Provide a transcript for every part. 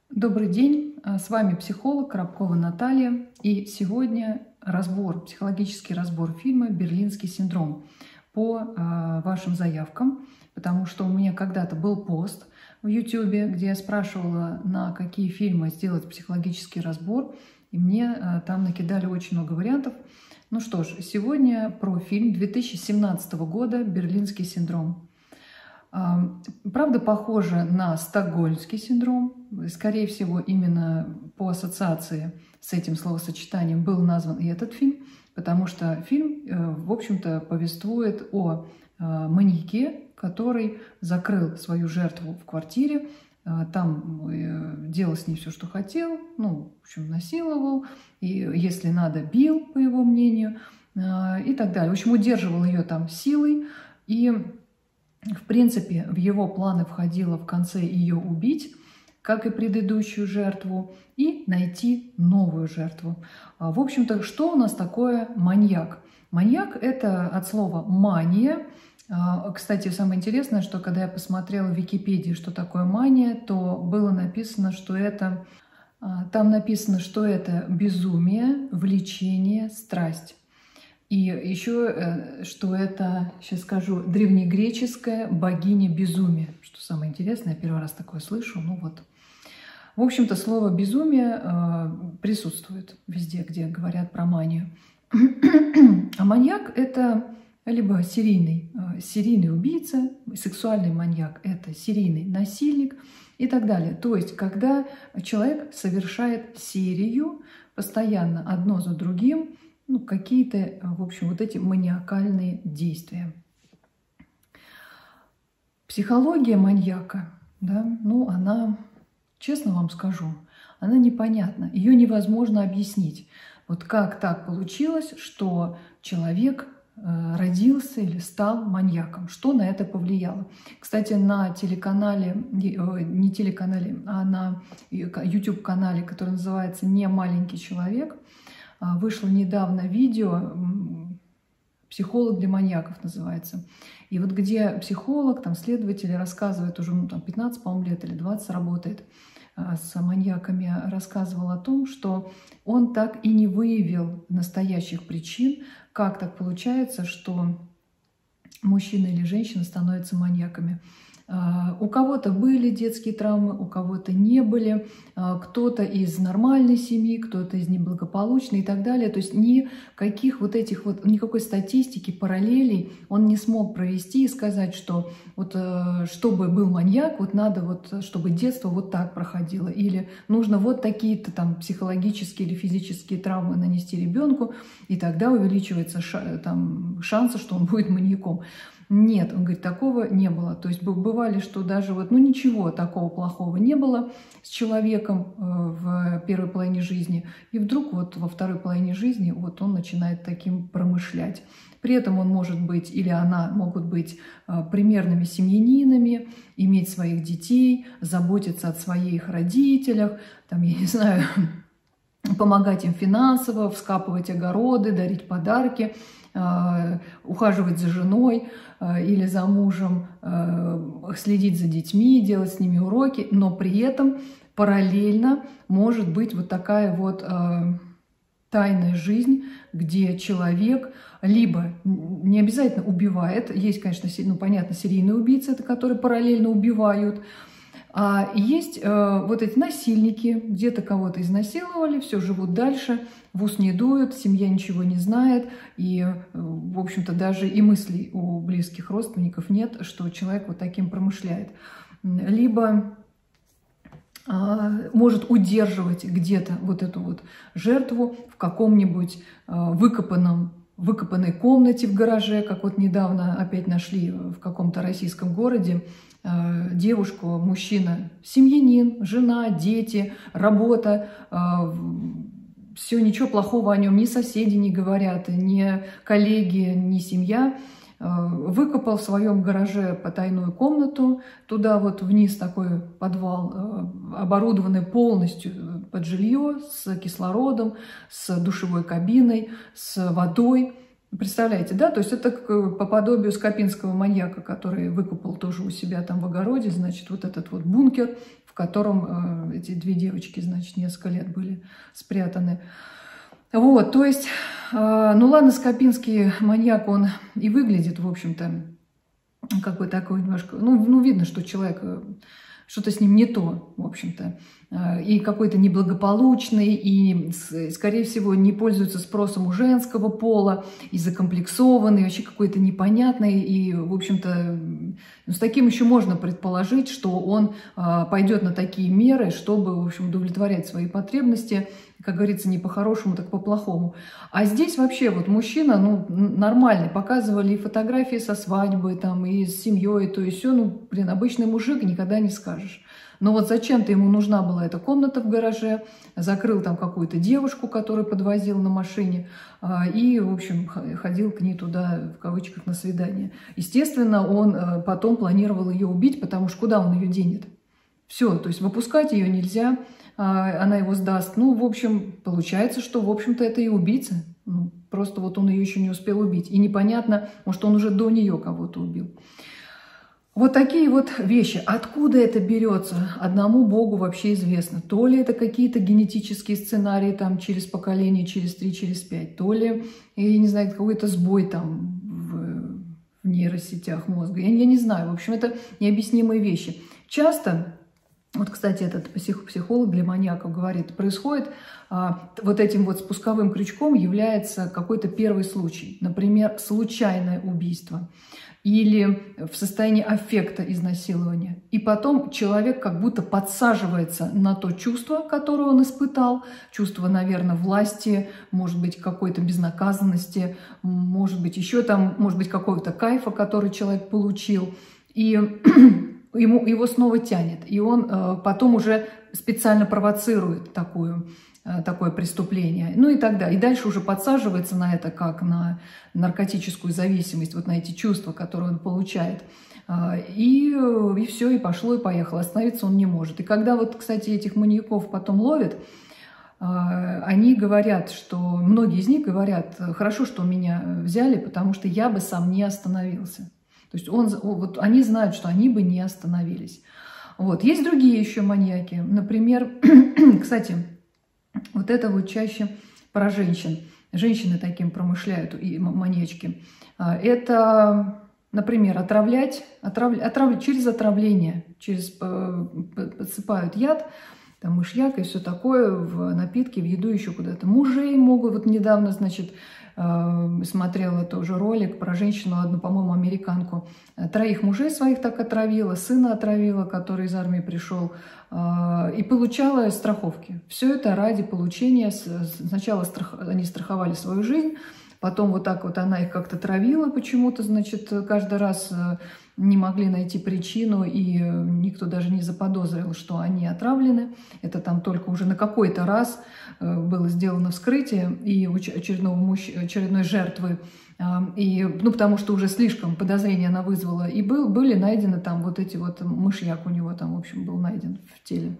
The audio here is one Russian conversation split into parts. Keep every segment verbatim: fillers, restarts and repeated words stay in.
Добрый день, с вами психолог Коробкова Наталья, и сегодня разбор, психологический разбор фильма «Берлинский синдром» по э, вашим заявкам, потому что у меня когда-то был пост в YouTube, где я спрашивала, на какие фильмы сделать психологический разбор, и мне э, там накидали очень много вариантов. Ну что ж, сегодня про фильм две тысячи семнадцатого года «Берлинский синдром». Правда, похоже на стокгольмский синдром. Скорее всего, именно по ассоциации с этим словосочетанием был назван и этот фильм, потому что фильм, в общем-то, повествует о маньяке, который закрыл свою жертву в квартире, там делал с ней все, что хотел, ну, в общем, насиловал, и, если надо, бил, по его мнению, и так далее. В общем, удерживал ее там силой, и в принципе, в его планы входило в конце ее убить, как и предыдущую жертву, и найти новую жертву. В общем-то, что у нас такое маньяк? Маньяк – это от слова «мания». Кстати, самое интересное, что когда я посмотрела в Википедии, что такое мания, то было написано, что это… Там написано, что это безумие, влечение, страсть. И еще, что это, сейчас скажу, древнегреческая богиня безумия. Что самое интересное, я первый раз такое слышу. Ну вот. В общем-то, слово «безумие» присутствует везде, где говорят про манию. А маньяк – это либо серийный, серийный убийца, сексуальный маньяк – это серийный насильник и так далее. То есть, когда человек совершает серию, постоянно одно за другим, ну, какие-то, в общем, вот эти маниакальные действия. Психология маньяка, да, ну, она, честно вам скажу, она непонятна, ее невозможно объяснить. Вот как так получилось, что человек родился или стал маньяком, что на это повлияло. Кстати, на телеканале, не телеканале, а на YouTube-канале, который называется «Не маленький человек», вышло недавно видео, «Психолог для маньяков» называется. И вот где психолог, там следователь рассказывает, уже ну, там пятнадцать, по-моему, лет или двадцать работает с маньяками, рассказывал о том, что он так и не выявил настоящих причин, как так получается, что мужчина или женщина становятся маньяками. У кого-то были детские травмы, у кого-то не были, кто-то из нормальной семьи, кто-то из неблагополучной и так далее. То есть никаких вот этих вот, никакой статистики, параллелей он не смог провести и сказать, что вот чтобы был маньяк, вот надо вот, чтобы детство вот так проходило, или нужно вот такие-то там психологические или физические травмы нанести ребенку, и тогда увеличивается там шансы, что он будет маньяком. Нет, он говорит, такого не было. То есть бывали, что даже вот, ну ничего такого плохого не было с человеком в первой половине жизни, и вдруг вот во второй половине жизни вот он начинает таким промышлять. При этом он может быть, или она могут быть примерными семьянинами, иметь своих детей, заботиться о своих родителях, там, я не знаю, помогать им финансово, вскапывать огороды, дарить подарки, ухаживать за женой или за мужем, следить за детьми, делать с ними уроки, но при этом параллельно может быть вот такая вот тайная жизнь, где человек либо не обязательно убивает, есть, конечно, ну, понятно, серийные убийцы, это которые параллельно убивают, а есть э, вот эти насильники, где-то кого-то изнасиловали, все, живут дальше, в ус не дуют, семья ничего не знает, и, э, в общем-то, даже и мыслей у близких родственников нет, что человек вот таким промышляет. Либо э, может удерживать где-то вот эту вот жертву в каком-нибудь э, выкопанном выкопанной комнате в гараже, как вот недавно опять нашли в каком-то российском городе девушку, мужчина, семьянин, жена, дети, работа, все, ничего плохого о нем ни соседи не говорят, ни коллеги, ни семья. Выкопал в своем гараже потайную комнату, туда вот вниз такой подвал, оборудованный полностью под жилье, с кислородом, с душевой кабиной, с водой. Представляете, да? То есть это по подобию скопинского маньяка, который выкопал тоже у себя там в огороде, значит, вот этот вот бункер, в котором эти две девочки, значит, несколько лет были спрятаны. Вот, то есть, ну ладно, Скопинский маньяк, он и выглядит, в общем-то, как бы такой немножко, ну, ну видно, что человек, что-то с ним не то, в общем-то, и какой-то неблагополучный, и, скорее всего, не пользуется спросом у женского пола, и закомплексованный, вообще какой-то непонятный, и, в общем-то, ну, с таким еще можно предположить, что он пойдет на такие меры, чтобы, в общем, удовлетворять свои потребности, как говорится, не по-хорошему, так по-плохому. А здесь вообще вот мужчина, ну, нормальный, показывали и фотографии со свадьбы, там, и с семьей, то есть все, ну, блин, обычный мужик, никогда не скажешь. Но вот зачем-то ему нужна была эта комната в гараже, закрыл там какую-то девушку, которую подвозил на машине, и, в общем, ходил к ней туда, в кавычках, на свидание. Естественно, он потом планировал ее убить, потому что куда он ее денет? Все, то есть выпускать ее нельзя, она его сдаст. Ну, в общем, получается, что, в общем-то, это и убийца. Ну, просто вот он ее еще не успел убить. И непонятно, может, он уже до нее кого-то убил. Вот такие вот вещи. Откуда это берется? Одному Богу вообще известно. То ли это какие-то генетические сценарии там через поколение, через три, через пять, то ли, я не знаю, какой-то сбой там в, в нейросетях мозга. Я, я не знаю. В общем, это необъяснимые вещи. Часто, вот, кстати, этот псих, психолог для маньяков говорит, происходит а, вот этим вот спусковым крючком является какой-то первый случай. Например, случайное убийство. Или в состоянии аффекта изнасилования. И потом человек как будто подсаживается на то чувство, которое он испытал. Чувство, наверное, власти, может быть, какой-то безнаказанности, может быть, еще там, может быть, какого-то кайфа, который человек получил. И ему, его снова тянет. И он э, потом уже специально провоцирует такую такое преступление, ну и так далее. И дальше уже подсаживается на это, как на наркотическую зависимость, вот на эти чувства, которые он получает. И, и все, и пошло, и поехало. Остановиться он не может. И когда вот, кстати, этих маньяков потом ловят, они говорят, что, многие из них говорят, хорошо, что меня взяли, потому что я бы сам не остановился. То есть он, вот они знают, что они бы не остановились. Вот. Есть другие еще маньяки. Например, кстати, вот это вот чаще про женщин. Женщины таким промышляют, и маньячки. Это, например, отравлять, отрав, отрав, через отравление, через подсыпают яд, там мышьяк и все такое в напитки, в еду, еще куда-то. Мужей могут, вот недавно, значит, смотрела тоже ролик про женщину, одну, по-моему, американку. Троих мужей своих так отравила, сына отравила, который из армии пришел, и получала страховки. Все это ради получения. Сначала страх... они страховали свою жизнь, потом вот так вот она их как-то травила почему-то, значит, каждый раз не могли найти причину, и никто даже не заподозрил, что они отравлены. Это там только уже на какой-то раз было сделано вскрытие и у очередного мужч... очередной жертвы, и, ну, потому что уже слишком подозрения она вызвала, и был, были найдены там вот эти вот, мышьяк у него там, в общем, был найден в теле.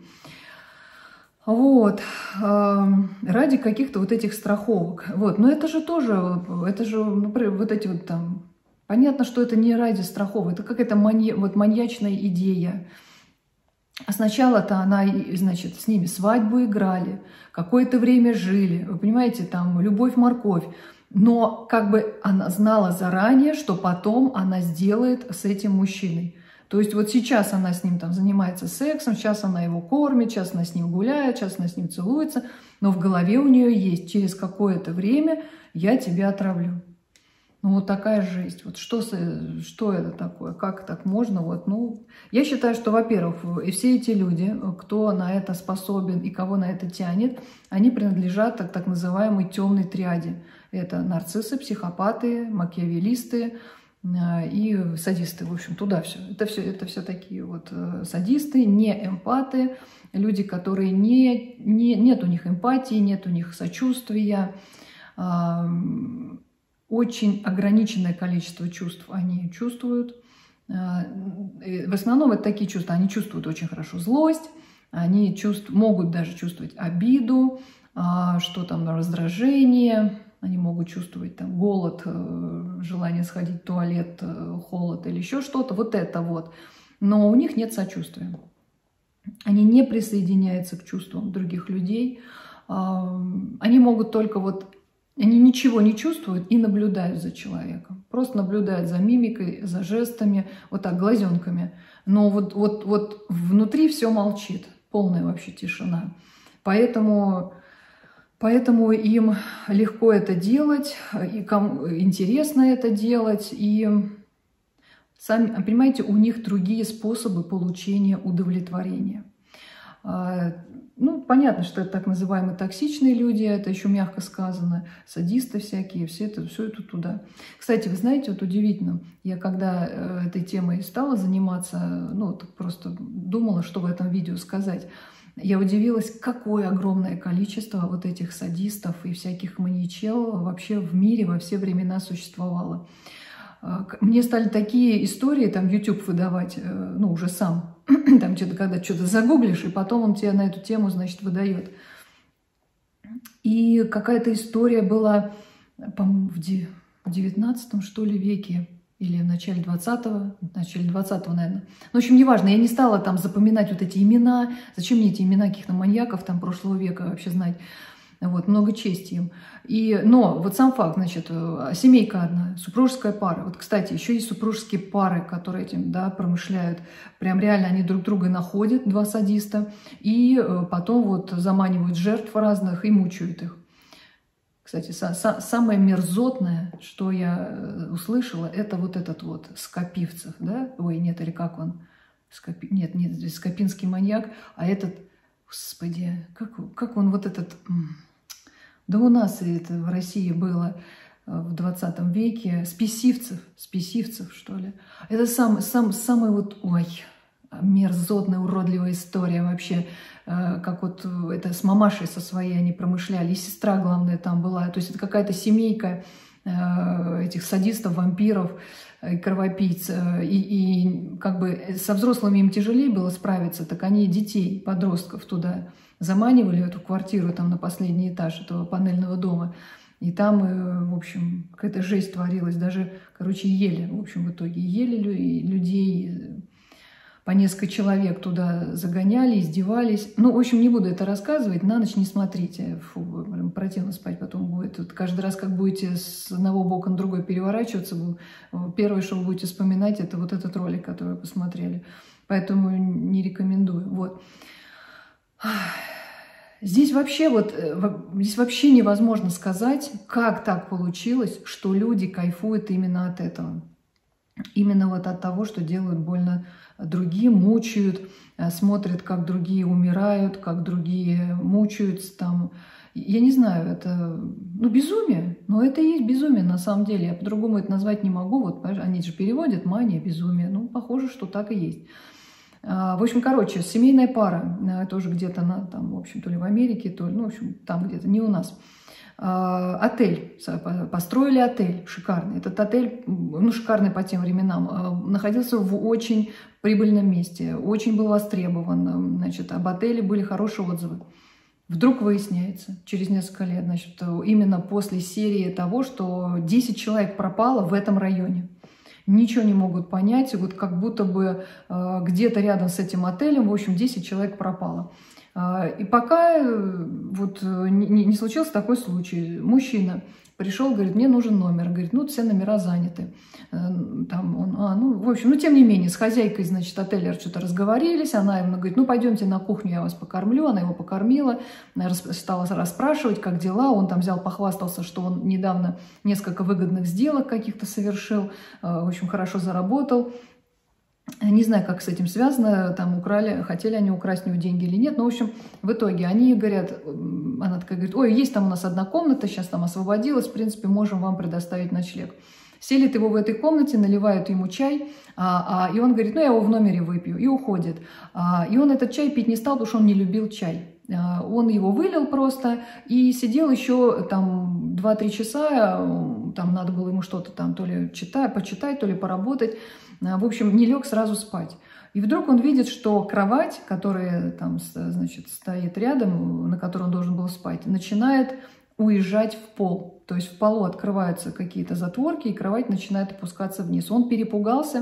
Вот, ради каких-то вот этих страховок. Вот, но это же тоже, это же, например, вот эти вот там, понятно, что это не ради страховок, это какая-то манья, вот маньячная идея. А сначала-то она, значит, с ними свадьбу играли, какое-то время жили, вы понимаете, там, любовь-морковь. Но как бы она знала заранее, что потом она сделает с этим мужчиной. То есть вот сейчас она с ним там занимается сексом, сейчас она его кормит, сейчас она с ним гуляет, сейчас она с ним целуется, но в голове у нее есть: через какое-то время я тебя отравлю. Ну вот такая жесть. Вот что, что это такое? Как так можно? Вот, ну, я считаю, что, во-первых, и все эти люди, кто на это способен и кого на это тянет, они принадлежат так, так называемой темной триаде. Это нарциссы, психопаты, макиавеллисты и садисты. В общем, туда все. Это все, это все такие вот садисты, не эмпаты, люди, которые не, не, нет у них эмпатии, нет у них сочувствия. Очень ограниченное количество чувств они чувствуют. В основном это такие чувства. Они чувствуют очень хорошо злость, они чувств, могут даже чувствовать обиду, что там, раздражение, они могут чувствовать там голод, желание сходить в туалет, холод или еще что-то. Вот это вот. Но у них нет сочувствия. они не присоединяются к чувствам других людей, они могут только вот, они ничего не чувствуют и наблюдают за человеком. Просто наблюдают за мимикой, за жестами, вот так, глазенками. Но вот, вот, вот внутри все молчит, полная вообще тишина. Поэтому, поэтому им легко это делать, и кому интересно это делать, и сами, понимаете, у них другие способы получения удовлетворения. Ну, понятно, что это так называемые токсичные люди, это еще мягко сказано, садисты всякие, все это, все это туда. Кстати, вы знаете, вот удивительно, я когда этой темой стала заниматься, ну, вот просто думала, что в этом видео сказать, я удивилась, какое огромное количество вот этих садистов и всяких маньячел вообще в мире во все времена существовало. Мне стали такие истории там YouTube выдавать, ну, уже сам, там что-то, когда что-то загуглишь, и потом он тебе на эту тему, значит, выдает. И какая-то история была, по-моему, в девятнадцатом, что ли, веке, или в начале двадцатого, в начале двадцатого, наверное. Ну, в общем, неважно, я не стала там запоминать вот эти имена, зачем мне эти имена каких-то маньяков там прошлого века вообще знать. Вот, много чести им. И, но вот сам факт, значит, семейка одна, супружеская пара. Вот, кстати, еще есть супружеские пары, которые этим, да, промышляют. Прям реально они друг друга находят, два садиста, и потом вот заманивают жертв разных и мучают их. Кстати, са са самое мерзотное, что я услышала, это вот этот вот Скопивцев, да? Ой, нет, или как он? Скопи... Нет, нет, скопинский маньяк, а этот, господи, как, как он вот этот... Да у нас это в России было в двадцатом веке, Списивцев, Списивцев, что ли. Это сам, сам, самый вот, ой, мерзотная, уродливая история вообще. Как вот это с мамашей со своей они промышляли. И сестра, главное, там была. То есть это какая-то семейка этих садистов, вампиров, кровопийц. И, и как бы со взрослыми им тяжелее было справиться, так они детей, подростков туда заманивали, в эту квартиру там на последний этаж этого панельного дома. И там, в общем, какая-то жесть творилась. Даже, короче, ели, в общем, в итоге ели людей, по несколько человек туда загоняли, издевались. Ну, в общем, не буду это рассказывать, на ночь не смотрите. Фу, противно спать потом будет. Вот каждый раз, как будете с одного бока на другой переворачиваться, первое, что вы будете вспоминать, это вот этот ролик, который вы посмотрели. Поэтому не рекомендую. Вот. Здесь вообще, вот, здесь вообще невозможно сказать, как так получилось, что люди кайфуют именно от этого. Именно вот от того, что делают больно другим, мучают, смотрят, как другие умирают, как другие мучаются. Там. Я не знаю, это ну, безумие, но это и есть безумие на самом деле. Я по-другому это назвать не могу. Вот, они же переводят мания, безумие. Ну, похоже, что так и есть. В общем, короче, семейная пара, тоже где-то, на, там, в общем, то ли в Америке, то ли, ну, в общем, там где-то, не у нас. Отель, построили отель шикарный. Этот отель, ну, шикарный по тем временам, находился в очень прибыльном месте, очень был востребован. Значит, об отеле были хорошие отзывы. Вдруг выясняется, через несколько лет, значит, именно после серии того, что десять человек пропало в этом районе. Ничего не могут понять, вот как будто бы э, где-то рядом с этим отелем, в общем, десять человек пропало. Э, и пока э, вот не, не случился такой случай. Мужчина пришел, говорит, мне нужен номер. Говорит, ну, все номера заняты. Э, там он, а, ну, в общем, ну, тем не менее, с хозяйкой, значит, отеля что-то разговорились. Она ему говорит, ну, пойдемте на кухню, я вас покормлю. Она его покормила, стала расспрашивать, как дела. Он там взял, похвастался, что он недавно несколько выгодных сделок каких-то совершил. Э, в общем, хорошо заработал. Не знаю, как с этим связано, там украли, хотели они украсть у него деньги или нет, но, в общем, в итоге они говорят, она такая говорит, ой, есть там у нас одна комната, сейчас там освободилась, в принципе, можем вам предоставить ночлег. Селит его в этой комнате, наливают ему чай, а, а, и он говорит, ну, я его в номере выпью, и уходит. А, и он этот чай пить не стал, потому что он не любил чай. А, он его вылил просто и сидел еще там два-три часа, там надо было ему что-то там то ли читать, почитать, то ли поработать. В общем, не лег сразу спать. И вдруг он видит, что кровать, которая там, значит, стоит рядом, на которой он должен был спать, начинает уезжать в пол. То есть в полу открываются какие-то затворки, и кровать начинает опускаться вниз. Он перепугался,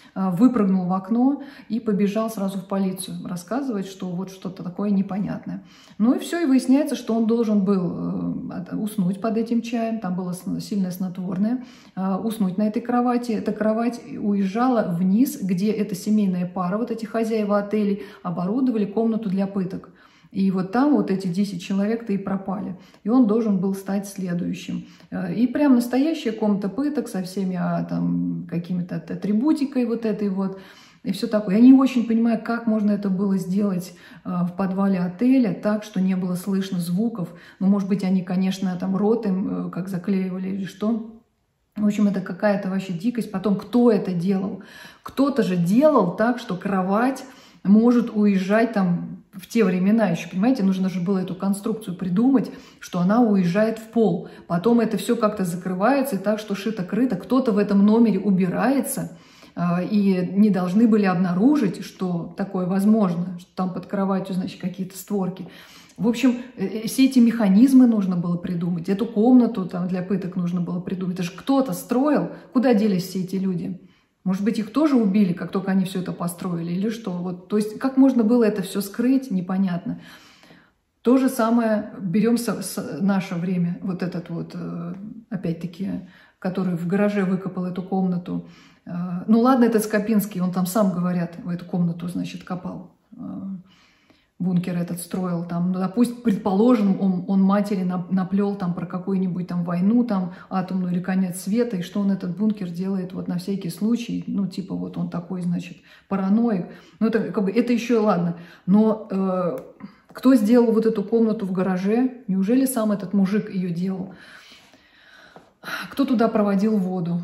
выпрыгнул в окно и побежал сразу в полицию рассказывать, что вот что-то такое непонятное. Ну и все, и выясняется, что он должен был уснуть под этим чаем, там было сильное снотворное, уснуть на этой кровати. Эта кровать уезжала вниз, где эта семейная пара, вот эти хозяева отелей, оборудовали комнату для пыток. И вот там вот эти десять человек-то и пропали. И он должен был стать следующим. И прям настоящая комната пыток со всеми а, там какими-то атрибутикой вот этой вот. И все такое. Я не очень понимаю, как можно это было сделать в подвале отеля так, что не было слышно звуков. Ну, может быть, они, конечно, там рот им как заклеивали или что. В общем, это какая-то вообще дикость. Потом, кто это делал? Кто-то же делал так, что кровать может уезжать там в те времена еще, понимаете, нужно же было эту конструкцию придумать, что она уезжает в пол. Потом это все как-то закрывается, и так, что шито-крыто. Кто-то в этом номере убирается, и не должны были обнаружить, что такое возможно, что там под кроватью, значит, какие-то створки. В общем, все эти механизмы нужно было придумать, эту комнату там для пыток нужно было придумать. Это же кто-то строил. Куда делись все эти люди? Может быть, их тоже убили, как только они все это построили, или что? Вот, то есть, как можно было это все скрыть, непонятно. То же самое берем с, с наше время, вот этот вот, опять-таки, который в гараже выкопал эту комнату. Ну ладно, это Скопинский, он там сам, говорят, в эту комнату, значит, копал. Бункер этот строил, там, ну, допустим, предположим, он, он матери наплел там про какую-нибудь там войну, там, атомную или конец света, и что он этот бункер делает вот на всякий случай, ну, типа вот он такой, значит, параноик. Ну, это, как бы, это еще ладно. Но э, кто сделал вот эту комнату в гараже? Неужели сам этот мужик ее делал? Кто туда проводил воду?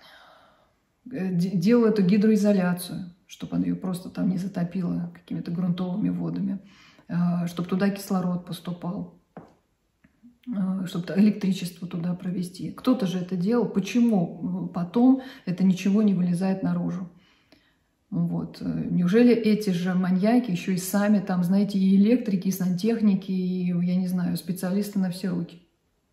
Делал эту гидроизоляцию, чтобы она ее просто там не затопило какими-то грунтовыми водами, чтобы туда кислород поступал, чтобы электричество туда провести. Кто-то же это делал. Почему потом это ничего не вылезает наружу? Вот. Неужели эти же маньяки еще и сами там, знаете, и электрики, и сантехники, и, я не знаю, специалисты на все руки?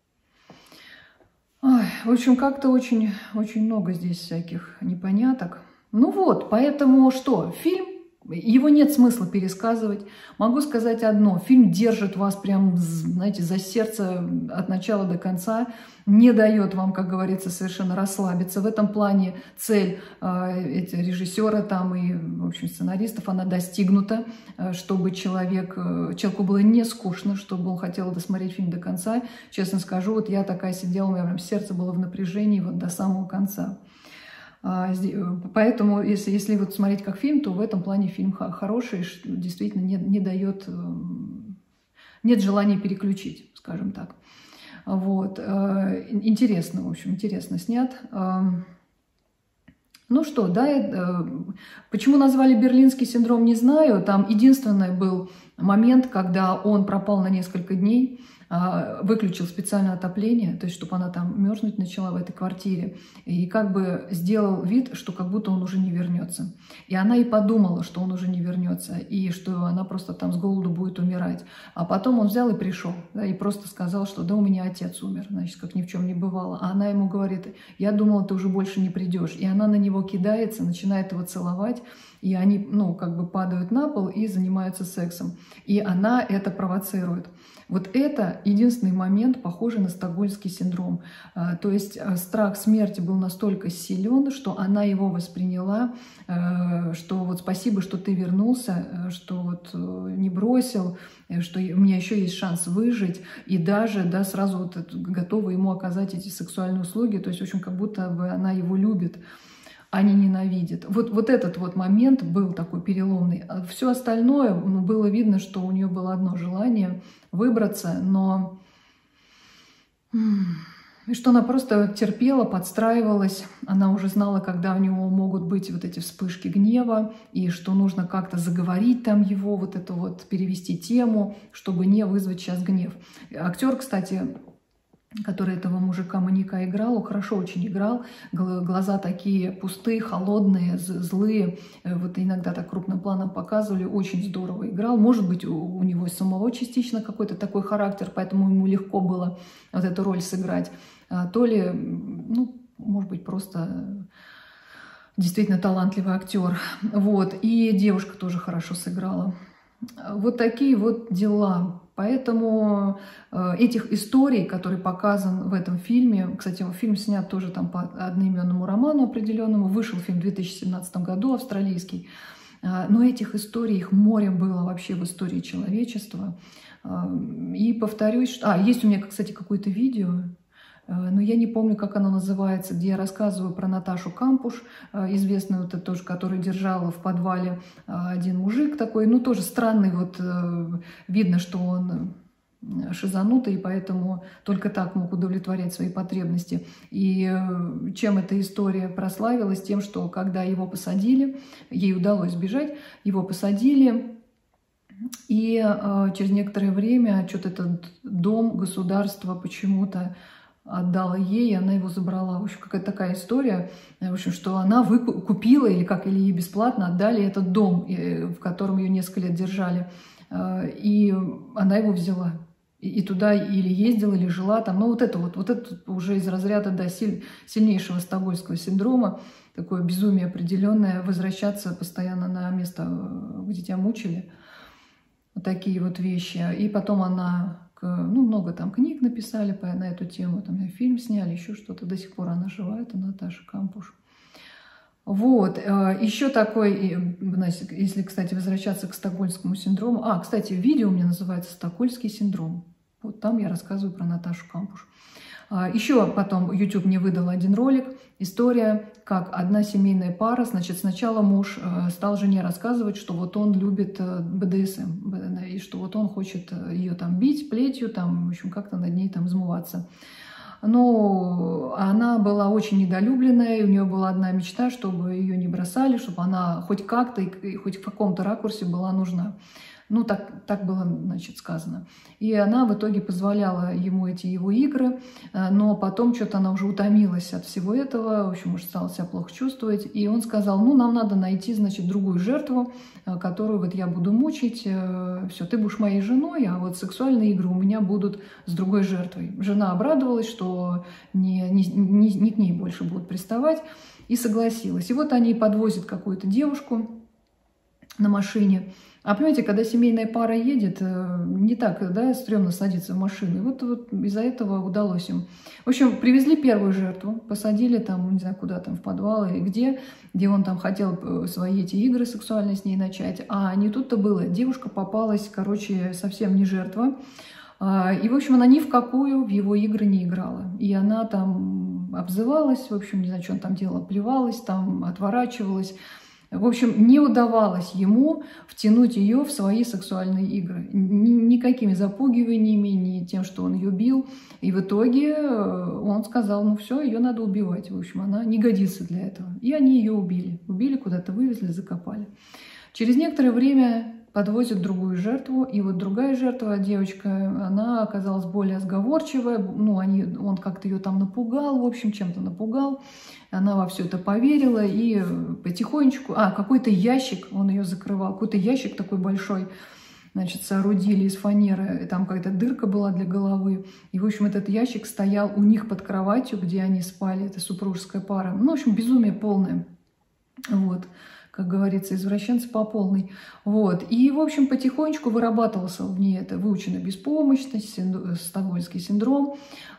Ой, в общем, как-то очень, очень много здесь всяких непоняток. Ну вот, поэтому что? Фильм, его нет смысла пересказывать. Могу сказать одно. Фильм держит вас прям, знаете, за сердце от начала до конца. Не дает вам, как говорится, совершенно расслабиться. В этом плане цель э, эти режиссера там и, в общем, сценаристов, она достигнута, э, чтобы человек, э, человеку было не скучно, чтобы он хотел досмотреть фильм до конца. Честно скажу, вот я такая сидела, у меня прям сердце было в напряжении вот до самого конца. Поэтому, если, если вот смотреть как фильм, то в этом плане фильм хороший, действительно не, не дает, нет желания переключить, скажем так. Вот. Интересно, в общем, интересно снят. Ну что, да, почему назвали Берлинский синдром, не знаю. Там единственный был момент, когда он пропал на несколько дней, выключил специальное отопление, то есть чтобы она там мерзнуть начала в этой квартире, и как бы сделал вид, что как будто он уже не вернется. И она и подумала, что он уже не вернется, и что она просто там с голоду будет умирать. А потом он взял и пришел, да, и просто сказал, что да, у меня отец умер, значит, как ни в чем не бывало. А она ему говорит: я думала, ты уже больше не придешь. И она на него кидается, начинает его целовать, и они, ну, как бы падают на пол и занимаются сексом. И она это провоцирует. Вот это единственный момент, похожий на стокгольмский синдром. То есть страх смерти был настолько силен, что она его восприняла, что вот спасибо, что ты вернулся, что вот не бросил, что у меня еще есть шанс выжить, и даже, да, сразу вот готова ему оказать эти сексуальные услуги. То есть, в общем, как будто бы она его любит, а не ненавидит. Вот, вот этот вот момент был такой переломный. А все остальное, ну, было видно, что у нее было одно желание выбраться, но и что она просто терпела, подстраивалась. Она уже знала, когда у него могут быть вот эти вспышки гнева, и что нужно как-то заговорить там его, вот это вот, перевести тему, чтобы не вызвать сейчас гнев. Актер, кстати, который этого мужика-маньяка играл, он хорошо очень играл. Глаза такие пустые, холодные, злые. Вот иногда так крупным планом показывали. Очень здорово играл. Может быть, у него самого частично какой-то такой характер, поэтому ему легко было вот эту роль сыграть. То ли, ну, может быть, просто Действительно талантливый актер. Вот. И девушка тоже хорошо сыграла. Вот такие вот дела. Поэтому э, этих историй, которые показаны в этом фильме, кстати, фильм снят тоже там по одноименному роману определенному, вышел фильм в две тысячи семнадцатом году, австралийский, э, но этих историй, их море было вообще в истории человечества. Э, и повторюсь, что... А, есть у меня, кстати, какое-то видео, но я не помню, как оно называется, где я рассказываю про Наташу Кампуш, известную вот эту тоже, которую держал в подвале один мужик такой, ну тоже странный, вот видно, что он шизанутый, и поэтому только так мог удовлетворять свои потребности. И чем эта история прославилась? Тем, что когда его посадили, ей удалось сбежать, его посадили, и через некоторое время что-то этот дом, государство почему-то отдала ей, и она его забрала. В общем, какая-то такая история, в общем, что она выкуп, купила, или как, или ей бесплатно отдали этот дом, в котором ее несколько лет держали. И она его взяла. И туда или ездила, или жила там. Но вот это вот, вот это уже из разряда, да, силь, сильнейшего стокгольмского синдрома, такое безумие определенное, возвращаться постоянно на место, где тебя мучили. Вот такие вот вещи. И потом она... Ну, много там книг написали по, на эту тему, там фильм сняли, еще что-то. До сих пор она жива, это Наташа Кампуш. Вот. Еще такой, значит, если, кстати, возвращаться к стокгольмскому синдрому. А, кстати, видео у меня называется «Стокгольмский синдром». Вот там я рассказываю про Наташу Кампуш. Еще потом YouTube мне выдал один ролик. История, как одна семейная пара, значит, сначала муж стал жене рассказывать, что вот он любит бэ дэ эс эм, и что вот он хочет ее там бить плетью, там, в общем, как-то над ней там измываться. Но она была очень недолюбленная, и у нее была одна мечта, чтобы ее не бросали, чтобы она хоть как-то и хоть в каком-то ракурсе была нужна. Ну, так, так было, значит, сказано. И она в итоге позволяла ему эти его игры, но потом что-то она уже утомилась от всего этого, в общем, уже стала себя плохо чувствовать. И он сказал, ну, нам надо найти, значит, другую жертву, которую вот я буду мучить. Все, ты будешь моей женой, а вот сексуальные игры у меня будут с другой жертвой. Жена обрадовалась, что не, не, не, не к ней больше будут приставать, и согласилась. И вот они подвозят какую-то девушку на машине. А понимаете, когда семейная пара едет, не так, да, стрёмно садиться в машину. И вот, вот из-за этого удалось им. В общем, привезли первую жертву, посадили там, не знаю, куда там, в подвал или где, где он там хотел свои эти игры сексуальные с ней начать. А не тут-то было. Девушка попалась, короче, совсем не жертва. И, в общем, она ни в какую в его игры не играла. И она там обзывалась, в общем, не знаю, что он там делала, плевалась, там отворачивалась. В общем, не удавалось ему втянуть ее в свои сексуальные игры. Никакими запугиваниями, ни тем, что он ее бил. И в итоге он сказал, ну все, ее надо убивать. В общем, она не годится для этого. И они ее убили. Убили, куда-то вывезли, закопали. Через некоторое время подвозят другую жертву, и вот другая жертва, девочка, она оказалась более сговорчивая, ну, они, он как-то ее там напугал, в общем, чем-то напугал, она во все это поверила, и потихонечку, а, какой-то ящик, он ее закрывал, какой-то ящик такой большой, значит, соорудили из фанеры, там какая-то дырка была для головы, и, в общем, этот ящик стоял у них под кроватью, где они спали, это супружеская пара, ну, в общем, безумие полное, вот. Как говорится, извращенцы по полной. Вот. И, в общем, потихонечку вырабатывался в ней это выученная беспомощность, стокгольмский синдром.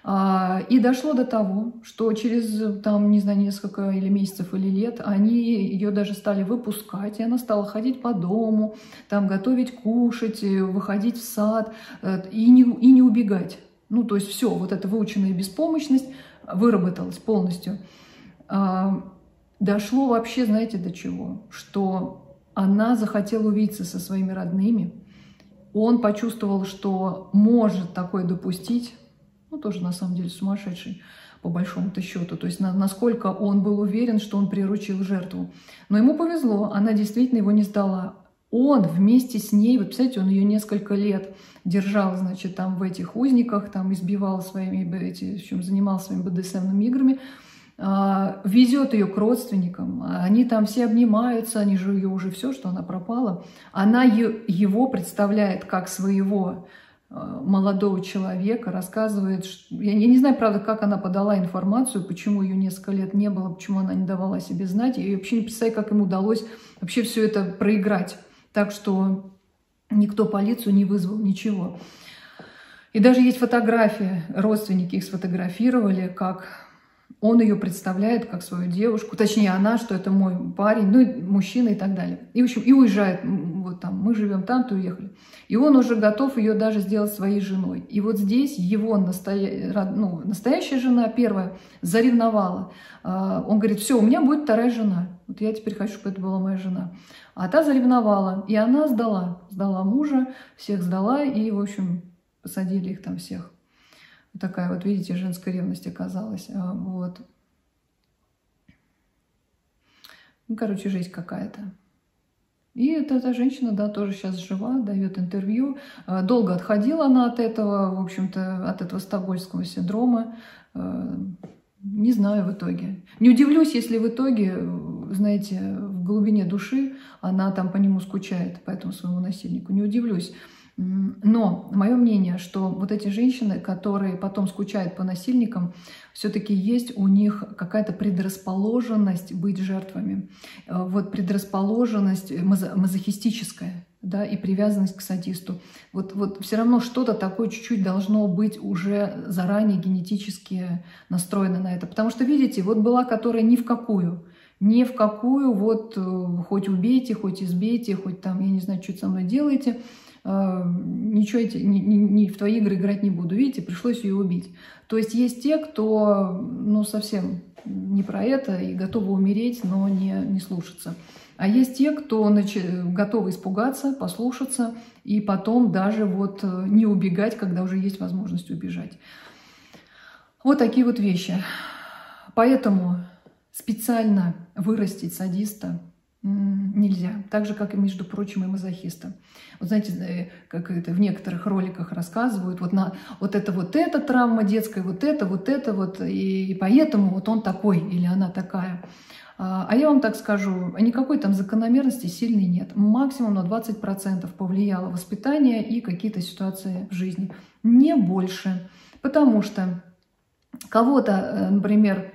И дошло до того, что через, там, не знаю, несколько или месяцев, или лет они ее даже стали выпускать, и она стала ходить по дому, там, готовить, кушать, выходить в сад и не, и не убегать. Ну, то есть все, вот эта выученная беспомощность выработалась полностью. Дошло вообще, знаете, до чего? Что она захотела увидеться со своими родными. Он почувствовал, что может такое допустить. Ну, тоже на самом деле сумасшедший, по большому-то счету. То есть на, насколько он был уверен, что он приручил жертву. Но ему повезло, она действительно его не сдала. Он вместе с ней, вот представляете, он ее несколько лет держал, значит, там в этих узниках, там избивал своими, эти, в общем, занимался своими бэ дэ эс эм-ными играми. Везет ее к родственникам, они там все обнимаются, они же ее уже все, что она пропала. Она его представляет как своего молодого человека, рассказывает, что... я не знаю, правда, как она подала информацию, почему ее несколько лет не было, почему она не давала о себе знать, и вообще не представляю, как ему удалось вообще все это проиграть, так что никто полицию не вызвал, ничего. И даже есть фотография, родственники их сфотографировали, как он ее представляет как свою девушку, точнее она, что это мой парень, ну и мужчина и так далее. И, в общем, и уезжает, вот там, мы живем там, то уехали. И он уже готов ее даже сделать своей женой. И вот здесь его настоя... ну, настоящая жена, первая, заревновала. Он говорит, все, у меня будет вторая жена. Вот я теперь хочу, чтобы это была моя жена. А та заревновала, и она сдала, сдала мужа, всех сдала, и, в общем, посадили их там всех. Вот такая вот, видите, женская ревность оказалась. Вот. Ну, короче, жизнь какая-то. И эта, эта женщина, да, тоже сейчас жива, дает интервью. Долго отходила она от этого, в общем-то, от этого стокгольмского синдрома. Не знаю в итоге. Не удивлюсь, если в итоге, знаете, в глубине души она там по нему скучает, по этому своему насильнику. Не удивлюсь. Но мое мнение, что вот эти женщины, которые потом скучают по насильникам, все-таки есть у них какая-то предрасположенность быть жертвами. Вот предрасположенность мазохистическая, да, и привязанность к садисту. Вот, вот все равно что-то такое чуть-чуть должно быть уже заранее генетически настроено на это. Потому что, видите, вот была, которая ни в какую, ни в какую, вот хоть убейте, хоть избейте, хоть там, я не знаю, что со мной делаете, ничего эти, ни, ни, ни в твои игры играть не буду. Видите, пришлось ее убить. То есть есть те, кто ну, совсем не про это и готовы умереть, но не, не слушаться. А есть те, кто нач... готовы испугаться, послушаться и потом даже вот не убегать, когда уже есть возможность убежать. Вот такие вот вещи. Поэтому специально вырастить садиста нельзя. Так же, как и, между прочим, и мазохиста. Вот знаете, как это в некоторых роликах рассказывают, вот, на, вот это вот эта травма детская, вот это, вот это, вот, и, и поэтому вот он такой или она такая. А я вам так скажу, никакой там закономерности сильной нет. Максимум на двадцать процентов повлияло воспитание и какие-то ситуации в жизни. Не больше. Потому что кого-то, например,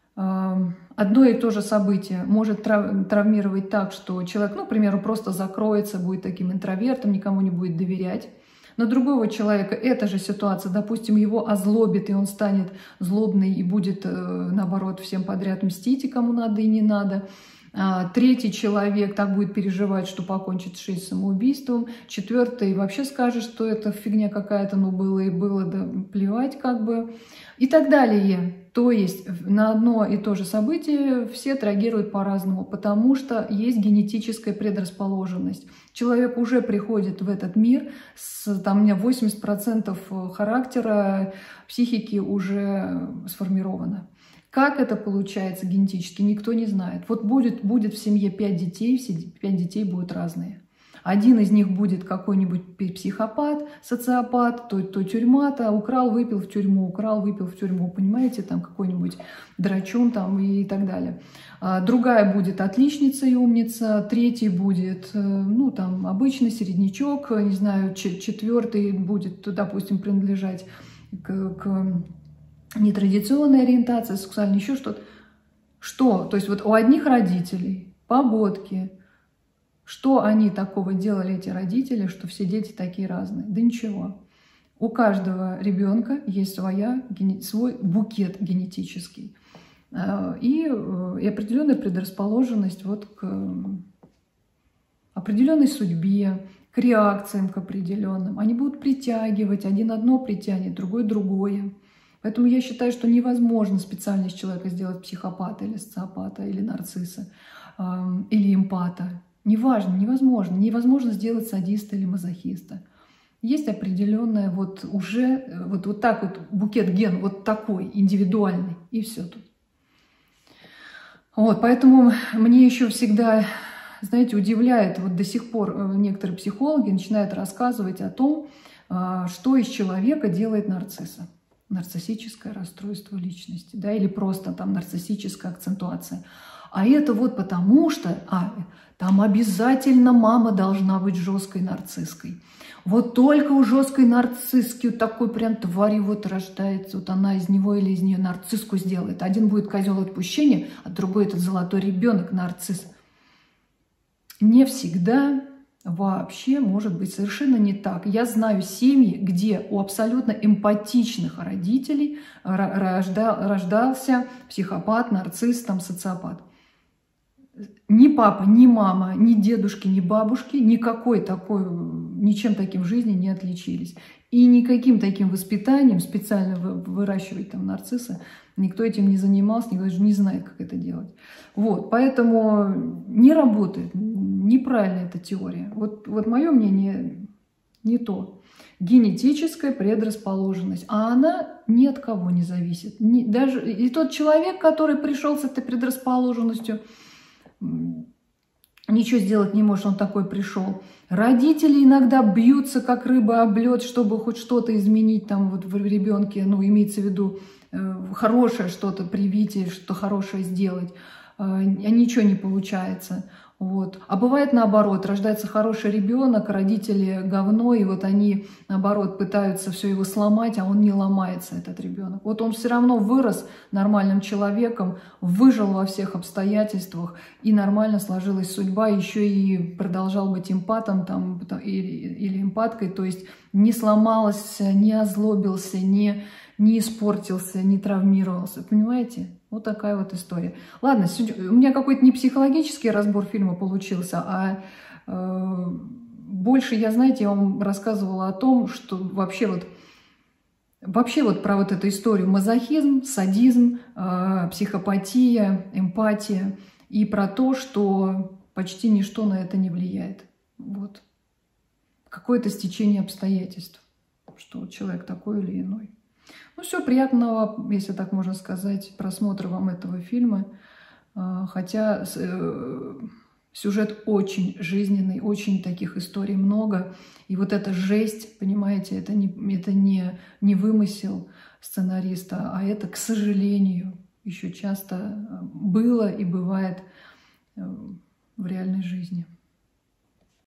одно и то же событие может травмировать так, что человек, ну, к примеру, просто закроется, будет таким интровертом, никому не будет доверять. На другого человека эта же ситуация, допустим, его озлобит, и он станет злобный и будет, наоборот, всем подряд мстить, и кому надо, и не надо. Третий человек так будет переживать, что покончит жизнь самоубийством. Четвертый вообще скажет, что это фигня какая-то, ну, было и было, да плевать как бы. И так далее. То есть на одно и то же событие все отреагируют по-разному, потому что есть генетическая предрасположенность. Человек уже приходит в этот мир, с, там у меня восемьдесят процентов характера, психики уже сформировано. Как это получается генетически, никто не знает. Вот будет, будет в семье пять детей, все пять детей будут разные. Один из них будет какой-нибудь психопат, социопат, то, то тюрьма-то, украл, выпил в тюрьму, украл, выпил в тюрьму, понимаете, там какой-нибудь драчун там и так далее. А другая будет отличница и умница, третий будет, ну, там, обычный середнячок, не знаю, четвертый будет, допустим, принадлежать к, к нетрадиционной ориентации, сексуальной, еще что-то. Что? То есть вот у одних родителей погодки. Что они такого делали, эти родители, что все дети такие разные? Да ничего. У каждого ребенка есть своя, свой букет генетический. И, и определенная предрасположенность вот к определенной судьбе, к реакциям к определенным. Они будут притягивать, один одно притянет, другой другое. Поэтому я считаю, что невозможно специально из человека сделать психопата или социопата, или нарцисса, или эмпата. Неважно, невозможно. Невозможно сделать садиста или мазохиста. Есть определенное вот уже, вот, вот так вот букет ген, вот такой, индивидуальный, и все тут. Вот, поэтому мне еще всегда, знаете, удивляет, вот до сих пор некоторые психологи начинают рассказывать о том, что из человека делает нарцисса. Нарциссическое расстройство личности, да, или просто там нарциссическая акцентуация. А это вот потому что, а, там обязательно мама должна быть жесткой нарцисской. Вот только у жесткой нарцисски вот такой прям твари вот рождается, вот она из него или из нее нарцисску сделает. Один будет козел отпущения, а другой этот золотой ребенок нарцисс. Не всегда вообще может быть совершенно не так. Я знаю семьи, где у абсолютно эмпатичных родителей рождался психопат, нарцисс, там, социопат. Ни папа, ни мама, ни дедушки, ни бабушки никакой такой, ничем таким в жизни не отличились. И никаким таким воспитанием, специально выращивать там нарцисса, никто этим не занимался, никто даже не знает, как это делать. Вот, поэтому не работает, неправильная эта теория. Вот, вот мое мнение не то. Генетическая предрасположенность, а она ни от кого не зависит. Ни, даже, и тот человек, который пришел с этой предрасположенностью, ничего сделать не может, он такой пришел. Родители иногда бьются, как рыба об лед, чтобы хоть что-то изменить там вот в ребенке, ну, имеется в виду э, хорошее что-то привить и что хорошее сделать. Э, а ничего не получается. Вот. А бывает наоборот, рождается хороший ребенок, родители говно, и вот они, наоборот, пытаются все его сломать, а он не ломается, этот ребенок. Вот он все равно вырос нормальным человеком, выжил во всех обстоятельствах, и нормально сложилась судьба, еще и продолжал быть эмпатом там, или, или эмпаткой, то есть не сломался, не озлобился, не, не испортился, не травмировался. Понимаете? Вот такая вот история. Ладно, у меня какой-то не психологический разбор фильма получился, а э, больше, я, знаете, я вам рассказывала о том, что вообще вот, вообще вот про вот эту историю мазохизм, садизм, э, психопатия, эмпатия и про то, что почти ничто на это не влияет. Вот. Какое-то стечение обстоятельств, что человек такой или иной. Ну все, приятного, если так можно сказать, просмотра вам этого фильма. Хотя сюжет очень жизненный, очень таких историй много. И вот эта жесть, понимаете, это не, это не, не вымысел сценариста, а это, к сожалению, еще часто было и бывает в реальной жизни.